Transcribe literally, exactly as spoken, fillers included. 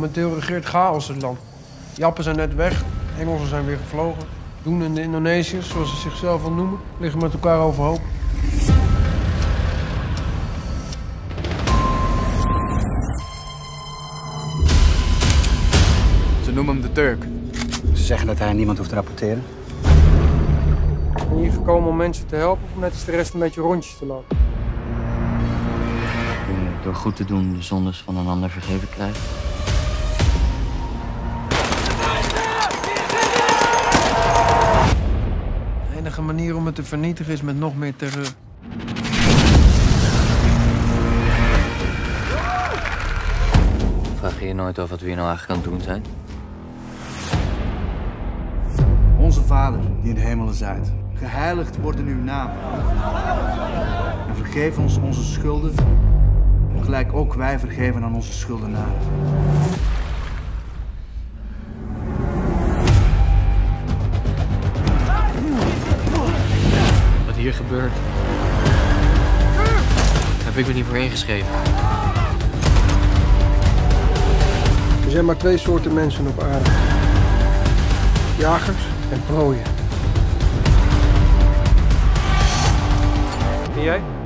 Momenteel regeert chaos het land. Jappen zijn net weg, Engelsen zijn weer gevlogen. Doen en de Indonesiërs, zoals ze zichzelf wel noemen, liggen met elkaar overhoop. Ze noemen hem de Turk. Ze zeggen dat hij aan niemand hoeft te rapporteren. Ik ben hier gekomen om mensen te helpen of net als de rest een beetje rondjes te lopen. Kun je door goed te doen de zondes van een ander vergeven krijgen? De enige manier om het te vernietigen is met nog meer terreur. Vraag je je nooit af wat we hier nou eigenlijk aan het doen zijn? Onze Vader, die in de hemelen zijt, geheiligd worden uw naam. En vergeef ons onze schulden, gelijk ook wij vergeven aan onze schuldenaren. Wat hier gebeurt, heb ik me niet voor ingeschreven. Er zijn maar twee soorten mensen op aarde. Jagers en prooien. En jij?